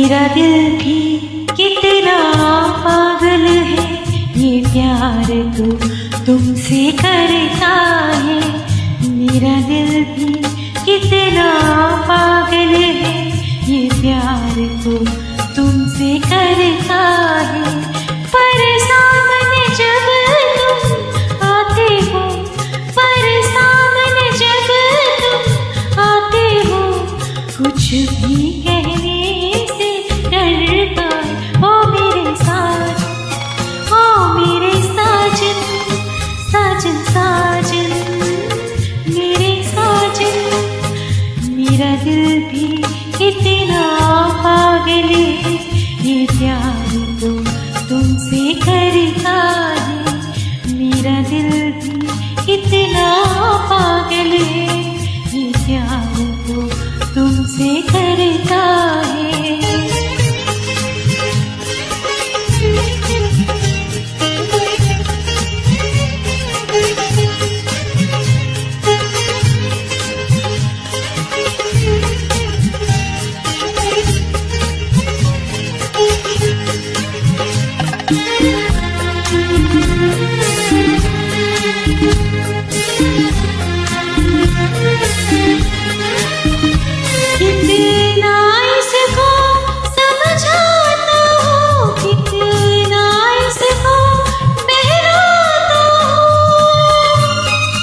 मेरा दिल भी कितना पागल है, ये प्यार तो तुमसे करता है। मेरा दिल भी कितना पागल है, ये प्यार तो तुमसे करता है। पर सामने जब तुम आते हो, पर सामने जब तुम आते हो, कुछ भी कहने से डरता है। ओ मेरे साथ, ओ मेरे साजन, साजन साजन, मेरे साजन। मेरा दिल भी कितना पागल है, ये प्यार तो तुमसे करता है। मेरा दिल भी कितना पागल है, ये प्यार तो तुमसे करता है। कितना इसको समझाता हूँ, कितना इसको बहलाता हूँ,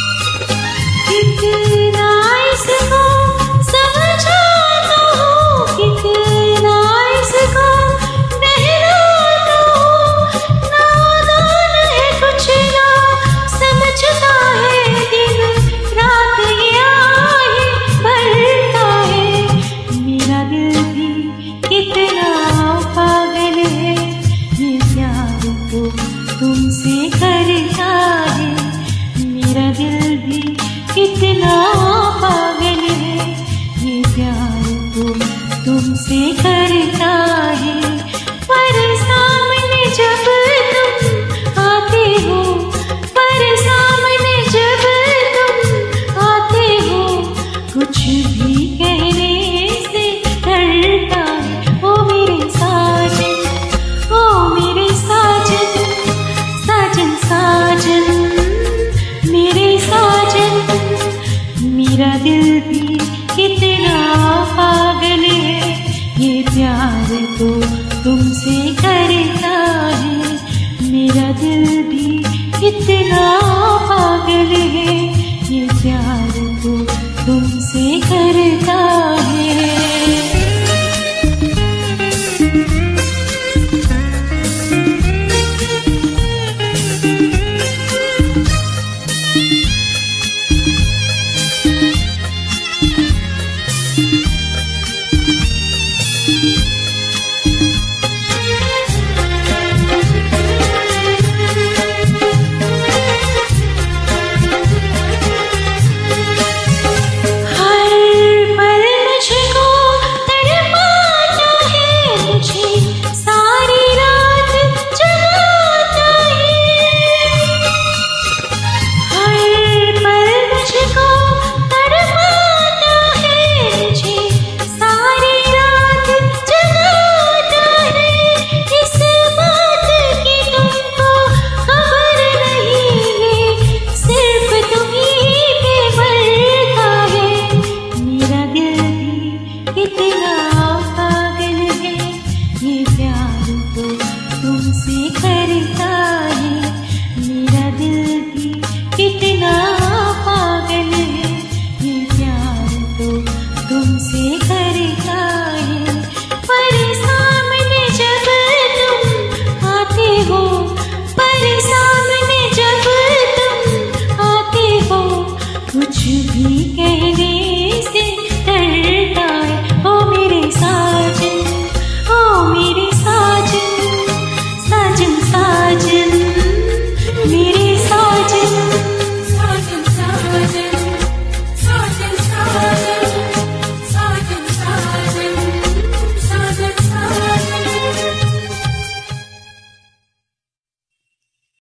कितना इसको समझाता हूँ, कितना इसको बहलाता हूँ। नादान है कुछ ना समझता है, दिन रात ये आहे भरता है। मेरा दिल भी कितना पागल है, ये प्यार तो तुमसे करता है। मेरा दिल भी कितना पागल है, ये प्यार तो तुमसे करता है। पर सामने जब तुम आते हो, पर सामने जब तुम आते हो, कुछ भी कहने से डरता है। ओ मेरे साजन, ओ मेरे साजन, साजन साजन, मेरे साजन। मेरा दिल भी कितना पागल है, ये प्यार तो तुमसे करता है। मेरा दिल भी कितना पागल है, ये प्यार तो तुमसे करता है।